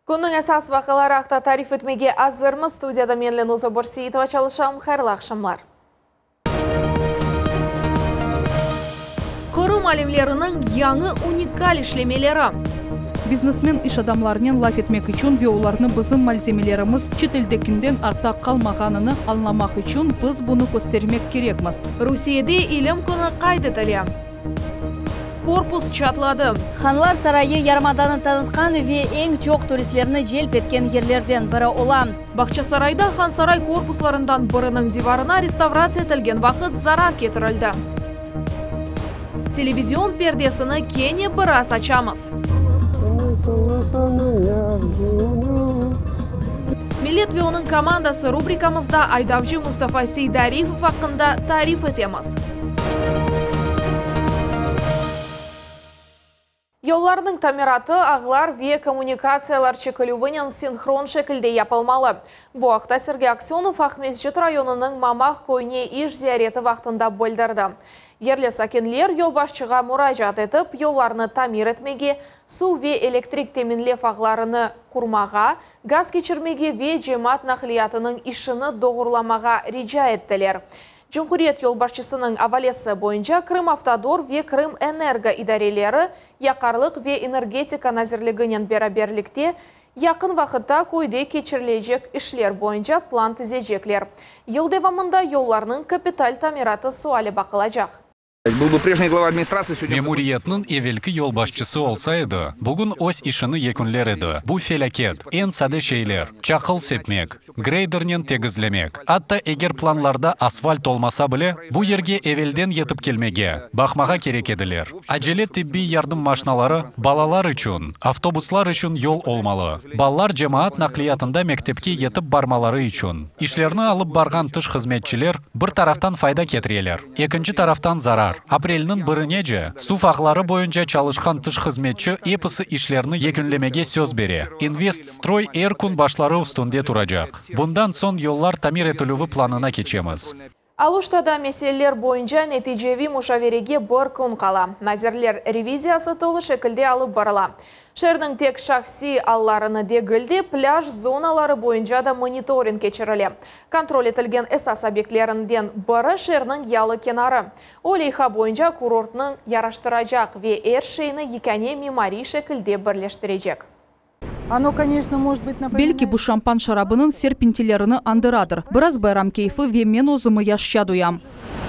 Күннің әсас вақылары ақта тариф өтмеге азырмыз. Студияда менлен Оза Борсейтова çalışам. Хайырлы ақшамлар. Қырым алемлерінің яңы уникаль ішлемелері. Бизнесмен иш адамларынан лаф етмек үшін ве оларны біздің малземелеріміз четелдекінден артта қалмағанını аңламақ үшін біз бұны көстермек керекміз. Русияде илім күні қайдетілі. Корпус чатлады. Ханлар сарайы ярмаданы танытқан ве ең чоқ туристлеріні желп еткен ерлерден бірі оламыз. Бақча сарайда хан сарай корпусларынан бірінің диварына реставрация етілген вақыт зарар кетірілді. Телевизион пердесіні кене біраз açамыз. Millet ve onun komandası rubrikamızda Aydavcı Mustafa Seydarifov hakkında tarif etemiz. Yollarının tamiratı ağlar ve kommunikatsiyalar çekilüvünün sinxron şekilde yapılmalı. Bu haqda Sergey Aksyonov Axmesjit rayonunun Mamaq Koyne iş ziyareti vaxtında bildirdi. Yerli sakinler yolbaşçıға müracaat etip, yollarını tamir etmege, su ve elektrik teminlef ağlarını kurmağa, gaz geçirmege ve cemaat nakliyatının işini doğrulamağa rica ettiler. Cumhuriyet yolbaşçısının avalesi boyunca Krım Avtodor ve Krım Energo idareleri yakarlık ve energetika nazirliginin beraberlikte yakın vakitte koyda geçirilecek işler boyunca plan tizecekler. Yıl devamında yollarının kapital tamiratı suali bakılacak. Мемуриятның евелкі ел башчысы олса еді, бүгін ось ішіні екінлер еді. Бұл фелакет, ең сады шейлер, чақыл сепмек, грейдернен тегізлемек. Атта егер планларда асфальт олмаса біле, бұл ерге евелден етіп келмеге, бақмаға керек еділер. Acele тибби ярдым машиналары балалар үшін, автобуслар үшін yol olmalı. Баллар жемаат наклиятында мектепке етіп бармалары үшін. Ишлерні алып барған тыш қызметчілер бір тарафтан файда кетірелер, екінші тарафтан зарар. Апрелінің бірінеже, су фақлары бойынша çalışқан тыш қызметші епісі ішлеріні екінлемеге сөз бере. Инвестстрой эркун башлары үстінде тұрacak. Bundan son yollar tamir etілуі планына кечеміз. Алуштада меселелер бойынша нәтижеви мушавереге бір күн қала. Назирлер ревизиясы толы шекілде алып барыла. Шердің тек шақси алларыны дегілде пляж зоналары бойынша да мониторинг кечірілі. Контроль етілген эсас объектлерінден бірі шердің ялы кенары. Олейха бойынша курортның яраштырacak ве әр шейіні екәне мемори шекілде бірлештірежек. Белки bu шампан шарабының серпентилеріні андырадыр. Біраз байрам кейфі ве мен өзімі яшча дуям.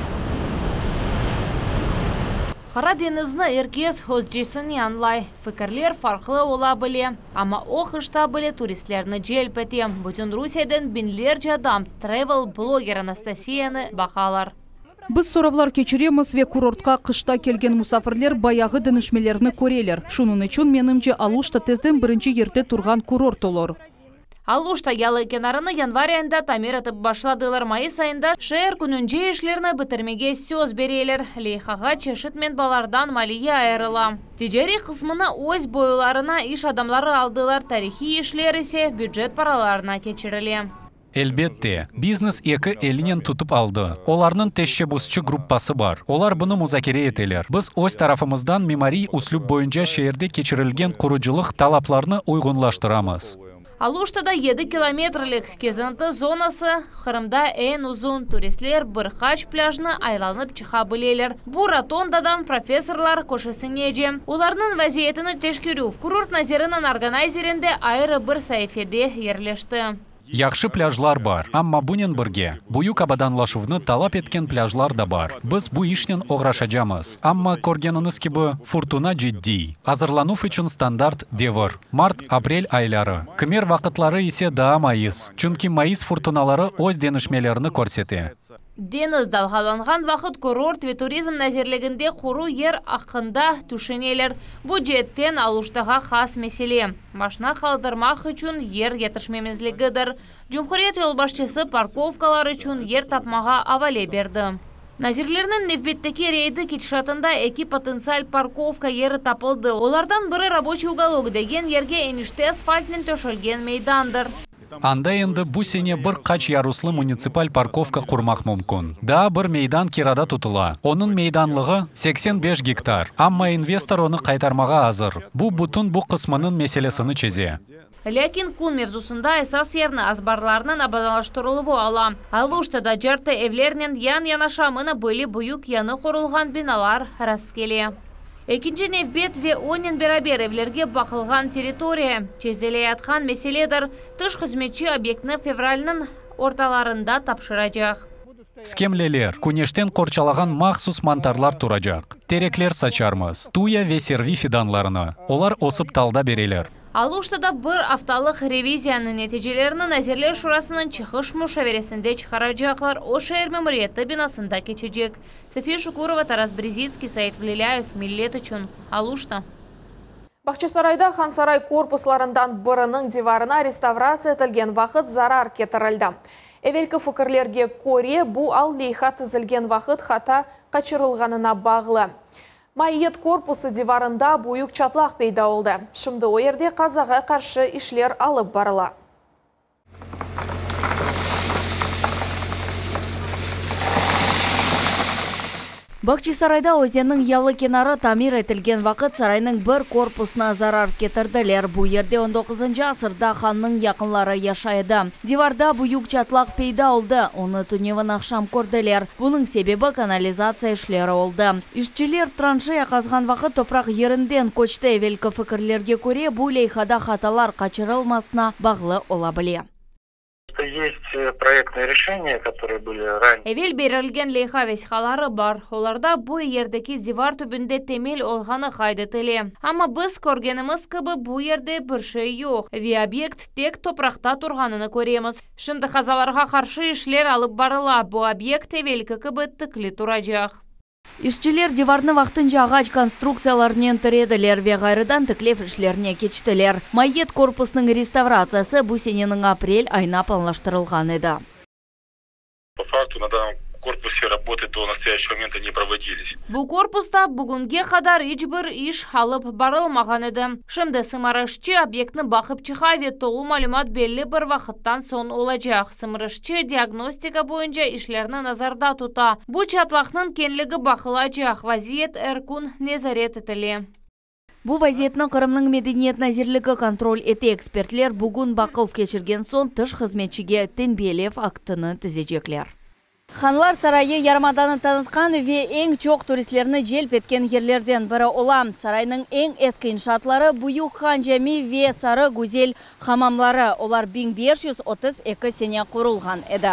Қара денізні еркес хозжесін янлай. Фікірлер фарқлы ола біле. Ама оқышта біле туристлеріні желп етем. Бүтін Русиядан бинлер жадам тревел-блогер Анастасияны бақалар. Біз соравлар кечіреміз ве курортқа қышта келген мұсафірлер баяғы дінішмелеріні көрелер. Шунын үшін менімже Алушта тезден бірінші ерте тұрған курорт олар. Алушта ялы кенарыны январь айында тамир етіп башладылар. Майыс айында шер күнінже ішлеріні бітірмеге сөз берелер. Лейхаға чешіт мен балардан малие айырыла. Тижери қысмыны өз бойларына иш адамлары алдылар. Тарихи ішлер есе бюджет параларына кечіріле. Elbette, бизнес екі елінен тұтып алды. Оларның тәшшебусчы группасы бар. Олар бұны музакере етелер. Біз өз тарафымыздан мемори услуб бойынша шерде кечірілген құруcılık талапларны uygunlaştıramыз. Алуштада 7 километрлік кезінті зонасы, Қырымда ең ұзын туристлер Бірхач пляжны айланып чыға білелер. Бұл ротондадан профессорлар көшесінеже. Оларның вазиетіні тешкеру. Курорт назерінің органайзерінде айры бір сайфеде ерлешті. Яқшы пляжлар бар, амма бұнен бірге. Бұйық абаданлашуыны талап еткен пляжлар да бар. Біз бұ ішнен оғрашачамыз. Амма көргеніңіз кебі фуртуна жидди. Азырлануф үшін стандарт девір. Март-апрель айлары. Кімер вақытлары есе да майыз. Чүнки майыз фуртуналары өз денішмелеріні көрсете. Дениз далғаланған вақыт курорт ве туризм назерлігінде құру ер ақында түшенелер. Бұл жеттен Алуштаға қас меселе. Машина қалдырмақ үшін ер етішмемізлігідір. Cumhuriyet yolbaşçısı парковкалар үшін ер тапмаға авале берді. Назирлерінің Невбеттеки рейді кетішатында эки потенциал парковка ері тапылды. Олардан бірі рабочий уголок деген ерге еніште асфальтмен төшілген мейдандыр. Анда енді бұл сене бір қач яруслы муниципаль парковка құрмақ мүмкін. Да, бір мейдан кирада тұтыла. Оның мейданлығы 85 гектар. Амма инвестор оны қайтармаға азыр. Бұл бұтын бұл қысмының меселесіні чезе. Ләкин күн мевзусында эсас ерні азбарларының абадалаштырылуы ала. Алуштада жарты евлернен ян-янаша мына бөлі бұйық яны құрылған биналар раскеле. Экинчи невбет ве онен берабер евлерге бақылған территория. Чезелей атқан меселедір тыш қызметші объектіні февральның орталарында тапшырacak. Скемлелер, күнештен қорчалаған махсус мантарлар тұрacak. Тереклер сачармыз, туя ве серви фиданларыны. Олар осып талда берелер. Алуштада бір апталық ревизияның нәтижелерінің әзірлер шурасының чықыш мушавересінде чықарacaklar Ошер мемориятты бинасында кечecek. София Шукурова, Тарас Брезицкий, Саид Влеляев, Миллет үшін Алушта. Бақчасарайда Хансарай корпусларындан бірінің диварына реставрация етілген вақыт зарар кетірілді. Эвелкі фікірлерге көре бұл ал лейха тізілген вақыт хата қачырылғанына бағылы. Майет корпусы диварында бұйық чатлақ пейда олды. Шымды ойерде қазаға қаршы ішлер алып барыла. Бақчасарайда өзеннің ялы кенары тамир етілген вақыт сарайның бір корпусына зарар кетірділер. Бұл ерде 19 асырда ханның яқынлары яшайды. Диварда бұйық чатлақ пейда олды. Оны түневін ақшам көрділер. Бұның себебі канализация ішлері олды. Ішчілер траншея қазған вақыт топрақ ерінден көчті. Эвелкі фікірлерге көре бұл лейхада хаталар қачырылмасына бағлы ола біле. Есть проектные решения, которые были ранее. Эвел берілген лейха весхалары бар. Оларда бұл ердеки дивар түбінде темел олғаны қайдетіле. Ама біз көргеніміз кібі бұл ерде бір шей жоқ. Ве объект тек топрақта тұрғаныны көреміз. Шынды қазаларға қаршы ішлер алып барыла. Бұл объект эвелкі кібі тіклі тұрacak. Ішчілер диварны вақтынша ағач конструкцияларынан тіреділер ве ғайрыдан тіклев ішлеріне кечтілер. Майет корпусының реставрациясы бұл сененің апрель айна планлаштырылған еді. По факту на данном корпусе работы до настоящего момента не проводились. Бұл корпуста бүгінге қадар ешбір иш алып барылмаған еді. Шымды сымырышчы объектні бақып чыға ве толу малюмат белі бір вақыттан сон олacak. Сымырышчы диагностика бойынша ишлерні назарда тута. Бұл чатлақның кенлігі бақылacak. Вазиет әркун незарет етілі. Бұл вазиетні Қырымның медениет назирлігі контроль еті экспертлер бүгін бақылып кешірген сон тыш қызметшіге тенбелев актыны тізежеклер. Ханлар сарайы ярмаданы танытқан ве ең чоқ туристлеріні желп еткен ерлерден бірі олам. Сарайның ең ескі иншатлары бұйық хан жәми ве сары гүзел хамамлары. Олар 1532 сене құрылған еді.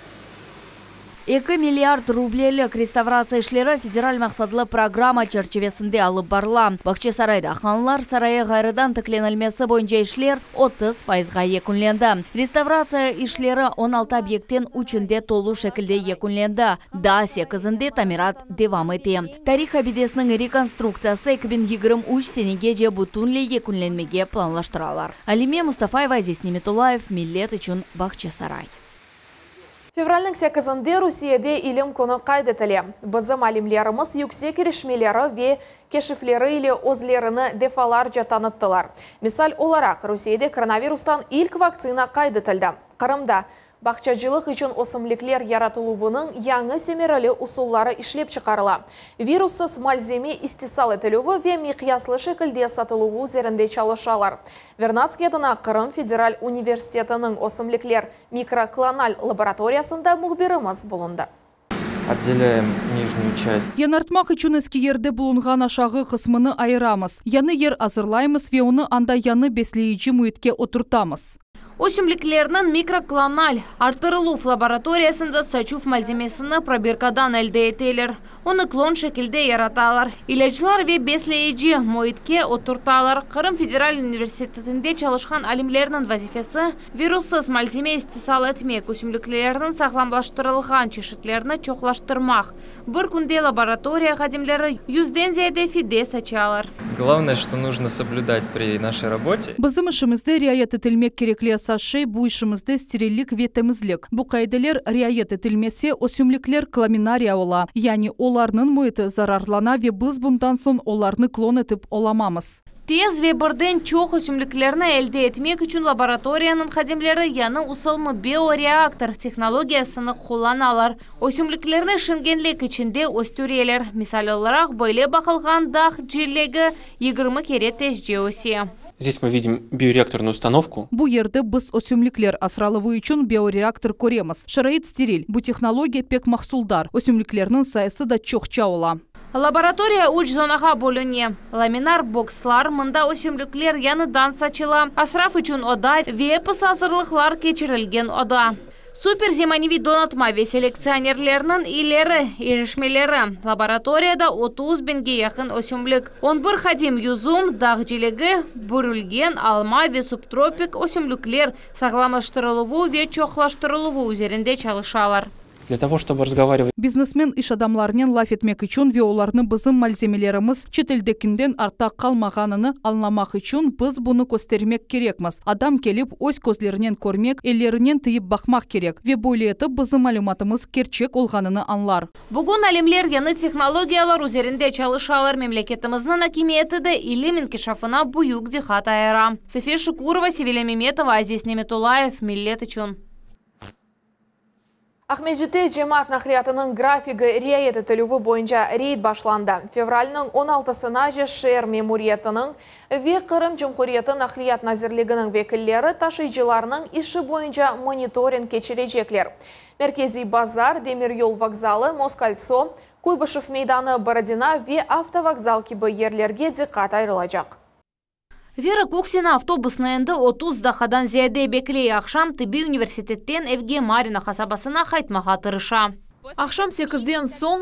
2 миллиард рублелік реставрация ішлері федераль мақсадлы программа чарчевесінде алып барыла. Бақчасарайда Ханлар сарайы ғайрыдан тікленілмесі бойынша ішлер 30%-ға екінленді. Реставрация ішлері 16 объекттен үшінде толу шекілде екінленді. Да, 8-інде тамират девам еті. Тарих абидесінің реконструкциясы 2023 сенеге же бұтунле екінленмеге планлаштыралар. Алиме Мустафаева, Азиз Неметулаев, Миллет үшін Бақчасарай. Февральның 8-інде Русияде илім көні қайдетілі. Бізім алимлеріміз yüksek ерішмелері ве кешіфлері или озлеріні дефаларжа таныттылар. Мисал оларақ, Русияде коронавирустан ilk вакцина қайдетілді. Қырымда бақчачылық үшін осымліклер яратылуының яңы семерілі усуллары ішлеп чықарыла. Вируссыз мальземе истисал етілуі ве миқияслы шекілде сатылуы üzerinde çalışалар. Вернадский адына Қырым Федераль университетінің осымліклер микроклональ лабораториясында мұхбиріміз болынды. Отделяем нижнюю часть. Янартмақ үшін ескі ерде бұлынған ашағы қысмыны айырамыз. Яны ер азырлаймыз ве оны анда яны беслейчі мұетке отыртамыз. Өсімліклерінің микроклональ артырылуф лабораториясында сачуф мальземесіні пробиркадан әлде етелер. Оны клон шекілде яраталар. Илечлар ве беслейчі мұетке отырталар. Қырым Федераль университетінде çalışқан алимлерінің вазифесі вируссыз мальземе истисал етмек. Өсімліклерінің сақламлаштырылған чешетлеріні чоқлаштырмақ. Бір күнде лаборатория қадимлері 100-ден зияде фиде сачалар. Главное, что нужно соблюдать при нашей работе. Бізім ішімізде риаят етілмек керекле сашей bu işimizde sterillik ve temizlik. Bu kaydeler riayet etilmesi ösümlükler klaminariya ola. Yani olarının muhiti zararlana ve biz bundan son olarını klon etip olamamız. Tez ve birden çok ösümlüklerini elde etmek için laboratoriyanın xadimleri yanı usulmu bioreaktör teknologiyasını kullanırlar. Ösümlüklerini şıngenlik içinde östüreler. Misal olarak böyle bakılgan dağ cillegi 20 kere tezce ösi. Здесь мы видим биореакторную установку. Бу ерді біз өсімліклер асралывы үшін биореактор көреміз. Шарайт стериль. Бу технология пек мақсулдар. Өсімліклерінің сайысы да чоқча ола. Лаборатория уч зонаға бөліне. Ламинар бокслар мында өсімліклер яныдан сачыла. Асраф үшін ода, вепіс азырлықлар кечірілген ода. Супер земаневи донатма селекционерлерінің илері, ерішмелері. Лабораторияда 30 бенге яқын өсімлік. 11 хадим юзум, дағжилігі, бүрілген, алма ве субтропик өсімліклер сағламаштырылуы ве чоқлаштырылуы üzerinde çalışалар. Для того, чтобы разговаривать. Бизнесмен иш адамларнен лаф етмек үшін ве оларны бізім мальземелеріміз четелдекінден арта қалмағаныны алнамақ үшін біз бұны көстермек керекміз. Адам келіп, өз көзлерінен көрмек, еллерінен тыйып бақмақ керек. Ве бойлеті бізім малюматымыз керчек олғаныны анлар. Бүгін әлемлер яны технологиялар üzerinde çalışалар. Мемлекетіміздің акимиеті де илим инкишафына бұйық дихат айыра. София Шукурова, Севиля Меметова, Азиз Неметулаев, Миллет үшін. Ахмеджите жемат нахлиятының графигі рейеті төліві бойынша рейд башланды. Февральның 16-сына же шер мемуриетінің ве Қырым Жумхуриеті нахлият назірлігінің векіллері ташыйчыларының іші бойынша мониторинг кечірежеклер. Меркези базар, Демир Йол вокзалы, Москальцо, Куйбышев мейданы Бородина ве автовокзал кебі ерлерге диққат айрылacak. Вера Куксина автобусна енді 30 дахадан зияде беклей ақшам тиби университеттен Евге Марина қасабасына қайтмаға тырыша. Ақшам 8-ден соң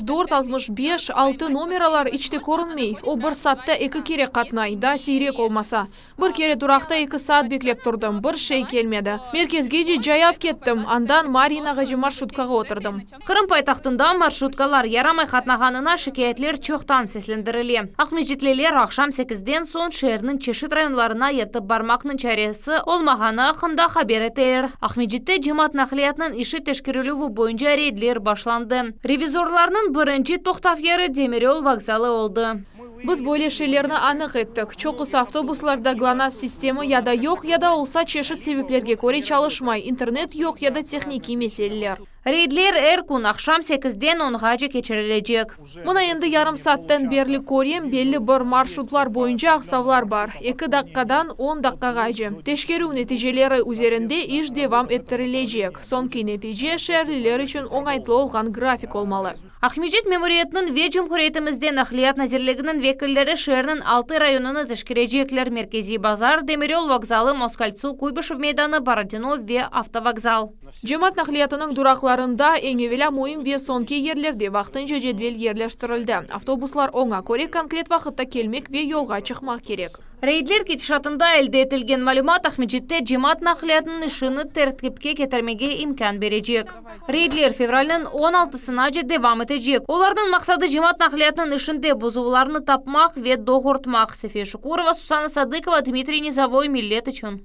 64-65 6 номералар іште көрінмей. О бір сатта 2 кере қатнай, да сейрек олмаса. Бір кере тұрақта 2 саат беклеп тұрдым, бір шей келмеді. Меркезге де жаяв кеттім, андан Маринаға же маршруткаға отырдым. Қырым пайтақтында маршруткалар ярамай қатнағанына шикаятлер чоқтан сеслендіріле. Ақмеджетлелер ақшам 8-ден соң шерінің чешіт районларына етіп бармақның чаресі олмағаны ақында хабер етелер. Ақмеджетте жемат нақлиятның іші тешкерілуі бойынша рейдлер башланды. Ревизорларның бірінші тоқтав ері Демир Йол вокзалы oldu. Біз бойлешелеріні анық еттік. Чоқыс автобусларда ГЛОНАСС системы яда yok, яда олса чешіт себеплерге көре çalışмай. Интернет yok, яда техники меселелер. Рейдлер әркун ақшам 8-ден 10-ға же кечірілежек. Мұна енді ярым саттан берлі көрем, белі бір маршрутлар бойынша ақсавлар бар. 2 даққадан 10 даққаға же. Тешкеру нәтижелері üzerinde іш девам еттірілежек. Сонки нәтиже шәрлілер үшін оңайтлы олған график олмалы. Ахмеджет мемориетінің ве Жумхуриетімізде нахлият назирлігінің векілдері шерінің 6 районыны тешкережеклер Меркези базар, Демир Йол вокзалы, Москальцу, Куйбышев мейданы, Бородино ве автовокзал. Жемат нахлиятының дурақларында еңевеля мойым ве сонки ерлерде вақтын жедвел ерлештірілді. Автобуслар оңа көре конкрет вақытта келмек ве yolға чықмақ керек. Рейдлер кетішатында әлде етілген малюмат Ахмеджетте жемат нақлиятының ішіні тәртіпке кетірмеге имкан бережек. Рейдлер февральның 16-сына же девам етежек. Олардың мақсады жемат нақлиятының ішінде бұзуларны тапмақ ве доғыртмақ. София Шукурова, Сусана Садыкова, Дмитрий Низовой, Миллет үшін.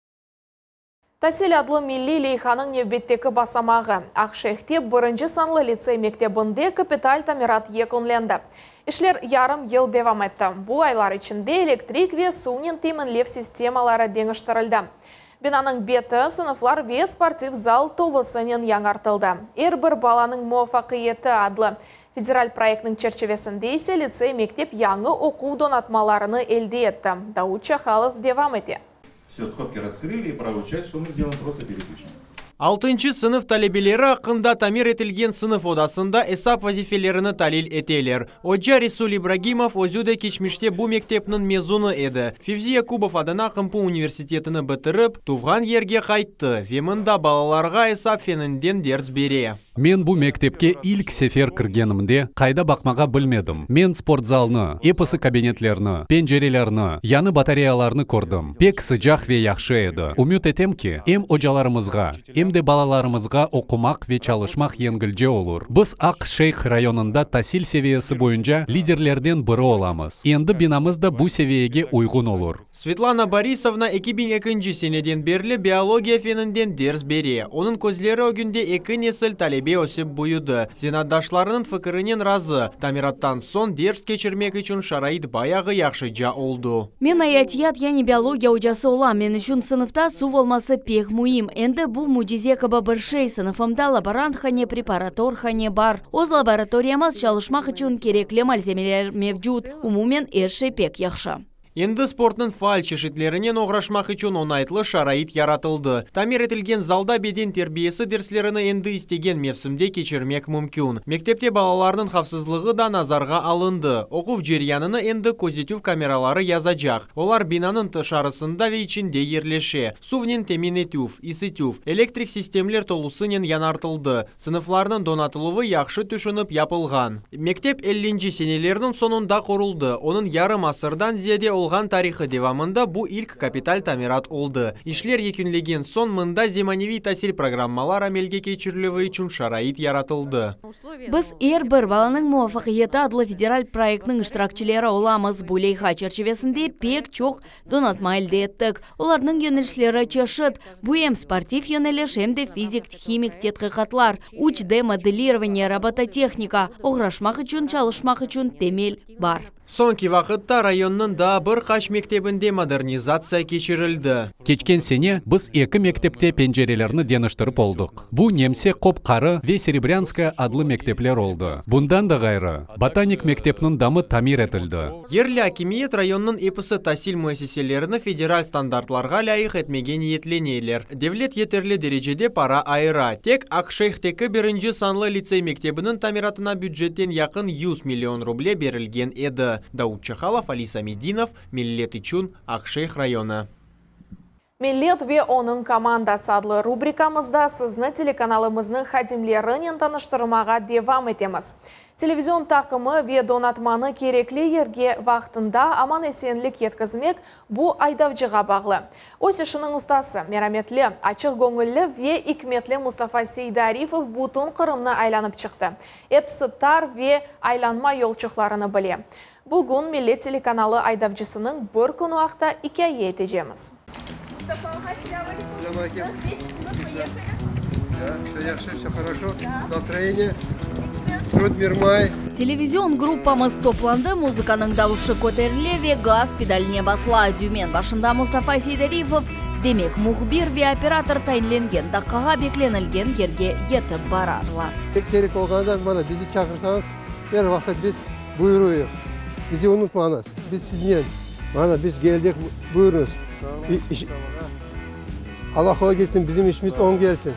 Тасел адлы милли лейханың невбеттекі басамағы. Ақшехте бірінші санлы лицей мектебінде капиталь тамират екінленді. Ішлер ярым ел девам етті. Бұл айлар ішінде электрик ве суынен теймінлев системалары деңіштірілді. Бинаның беті сыныфлар ве спортив зал толысынен яңартылды. Бір баланың муафақиеті адлы федераль проектінің черчевесінде есе лицей мектеп яңы оқу донатмаларыны елде етті. Дауд Чахалов девам ете. Все, скобки раскрыли и правую часть, что мы сделаем, просто переключим. 6-нчы сынып талебелері ақында тамир етілген сынып одасында эсап вазифелеріні талил етелер. Оджа Рисул Ибрагимов өзуде кечміште бұ мектепнің мезуны еді. Февзи Якубов адына Қымпу университетіні бітіріп, туған ерге қайтты. Вемында балаларға эсап фенінден дерс бере. Мен бұ мектепке илк сефер кіргенімде қайда бақмаға білмедім. Мен спортзалны, эпысы кабинетлерні, пенжерелерні, яны батареяларны көрдім. Пек сыжақ ве яқшы еді. Умют етем ки, ем ожаларымызға, де балаларымызға оқымақ ве çalışмақ еңгілже олыр. Біз Ақ Шейх районында тасил севиесі бойынша лидерлерден бірі оламыз. Енді бинамызда бұ севиеге ұйғын олыр. Светлана Борисовна 2002 сенеден берлі биология фенінден дерс бере. Оның көзлері өгінде 2 несіл талебе өсіп бұйыды. Зенаддашларының фікірінен разы. Тамираттан сон дерс кечірмек үшін шарайд баяғы яқшыжа олду. Мен аятият яни биология ұжасы олам. Мен үшін сыныфта су болмасы пек мұйым. Енді бұл мұжизе кабы біршей сыныфымда лаборант хане, препаратор хане бар. Оз лабораториямыз çalışмақ үшін кереклі мальземелер мевжуд. Умумен ершей пек яқшы. Енді спортның фаал чешетлерінен оғрашмақ үшін онайтлы шарайт яратылды. Тамир етілген залда беден тербиесі дерслеріні енді істеген мевсімде кечірмек мүмкін. Мектепте балаларының қавсызлығы да назарға алынды. Оқув жеряныны енді көзетів камералары язажақ. Олар бинаның тышарысында вейчінде ерлеше. Сувнен теменетюв, исетюв, электрик системлер толусынен янартылды. Сыныфларының донатылуы яқшы түшініп япылған. Мектеп 50 сенелерінің сонында құрылды. Оның ярым асырдан зияде олған тарихы девамында бұл ilk капиталь тамират олды. Ишлер екінлеген сон мында земаневи тасил программалар амелге кечірлігі үшін шарайт яратылды. Біз бір баланың муафақиеті адлы федераль проектінің іштиракчылары оламыз. Бұлейха черчевесінде пек чоқ донатма әлде еттік. Олардың йөнелішлері чешіт. Бұем спортив йөнеліш әмді физик, химик тетқиқатлар. Учде моделирование робототехника. Оғрашмақ үшін, чалышмақ үшін темел бар. Сонки вақытта районның да бір қаш мектебінде модернизация кечірілді. Кечкен сене біз екі мектепте пенжерелеріні деніштіріп олдық. Бұл немсе Қопқары ве Серебрянская адлы мектеплер олды. Бұндан да ғайры, ботаник мектепнің дамы тамир етілді. Ерлі акимиет районның епісі тасил муэсеселеріні федераль стандартларға лайық етмеген етленейлер. Девлет етерлі дережеде пара айыра. Тек Ақшейхтекі бірінші санлы лицей мектебінің тамиратына бюджеттен яқын 100 миллион рубле берілген еді. Дауд Чахалов, Алиса Мединов, Миллет Ичун, Ақшейх районы. Миллет ве оның командасы адлы рубрикамызда сізні телеканалымызның хадимлерінен таныштырмаға девам етеміз. Телевизион тақымы ве донатманы кереклі ерге вақтында аман есенлік еткізмек бұ айдавжыға бағлы. Ось ішінің ұстасы мераметлі, ачық көңілі ве икметлі Мустафа Сейдарифов бұтын қырымны айланып шықты. Эпсі тар ве айланма елчықларыны біле. Бүгін Миллет телеканалы айдавжысының бір күн уақта икәйе етежеміз. Телевизион группамыз топланды, музыканың дауышы көтеріле ве газ педаліне басла. Дюмен башында Мустафа Сейдарифов демек мұхбир ве оператор тайынленген, даққаға бекленілген ерге етіп барарлар. Керек олғанда мана бізді чақырсаңыз, бір вақыт біз бұйыройық. Bizi unutmanız. Biz sizden. Bana biz geldik buyurunuz. Allah kola gelsin, bizim işimiz 10 gelsin.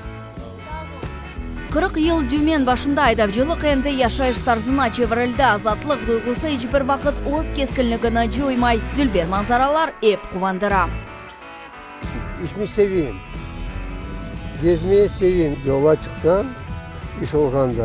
40 yıl dümen başında айдавжылық енді яшайыш тарзына чевірілді. Азатлық дойғысы ешбір бақыт оз кескілінігіні жоймай. Дүлбер манзаралар еп қувандыра. İşimi seveyim. Gezmeyi seveyim. Yola çıksam iş olğanda.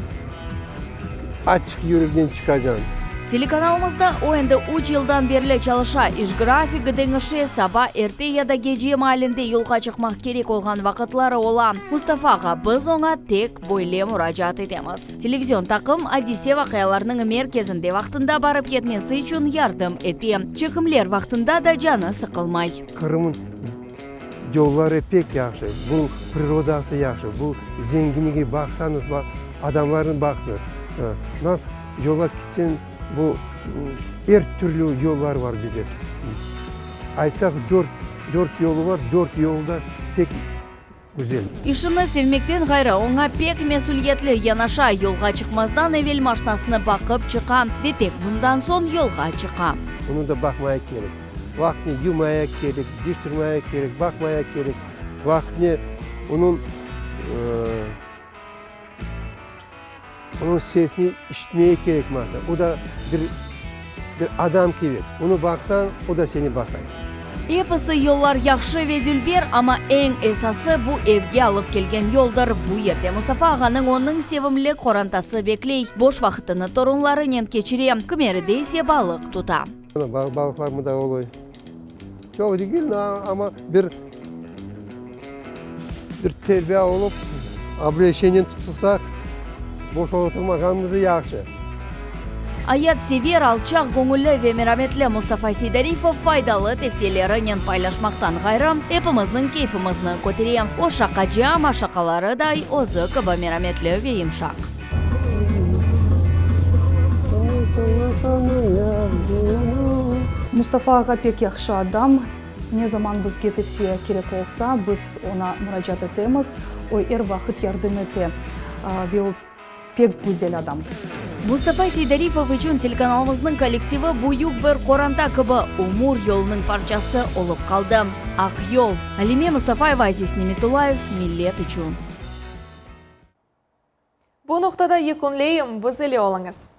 Açık yürekten çıkacağım. Телеканалымызда ойынды 3 жылдан берлі çalışа іш графигі деңіші саба әрте яда геже малінде елға чықмақ керек олған вақытлары ола. Мустафаға біз оңа тек бойле мұражат етеміз. Телевизион тақым Одиссей вақияларының мерkezінде вақтында барып кетмесі үшін ярдым ете. Чекімлер вақтында да жаны сықылмай. Kırım'ın yolları pek yaxşı. Bu приrodası yaxşı. Bu zenginliği baksanız, adamların bakınız. Nasıl yola gitsin, bu her türlü yollar var bize. Айтсақ 4 yolu var, 4 yolda pek güzel. Işını sevmekten ғайры оңа пек месулетлі янаша yolға çıkmazdan evvel машинасыны бақып çıqam ve tek bundan son yolға çıqam. Onu da bakmaya gerek. Vaktini yumaya gerek, diştirmeye gerek, bakmaya gerek. Vaktini onun sesini işitmeye gerek madde. O da bir adam gibi. Onu baksan o da seni bakar. Епісі yollar yaxşı ve dülber ama en esası bu evge alıp kelgen yoldur. Bu yerde Mustafa ağanın onun sevimli korantası bekley. Boş vaxtını torunlarının keçirem. Kümeri deyse balık tuta. Balıklarımı da oluyor. Çok değil ama bir terbiye olup обращениен tutulsak boş oturmağımızı yaxşı. Ayat sever, alçaq, көңілі ve merhametli Mustafa Сейдарифов faydalı tefsirlerini paylaşmaktan gayrı hepimizin keyfimizni көтерем. O şakacı ama şakaları da ozu kıba merhametli ve yumşak. Mustafa ağa pek yaxşı adam. Ne zaman bizge tefsir керек olsa biz ona müracaat etemiz. O her vakit yardım ete ve o pek güzel adam. Мустафа Сейдарифов үшін телеканалымыздың коллективі буюк бір қоранда кыбы Умур yolының парчасы олып қалды. Ақ yol. Алиме Мустафаева, Азиз Неметулаев, Миллет үшін. Бұл нұқтада екінлейім, біз еле олыңыз.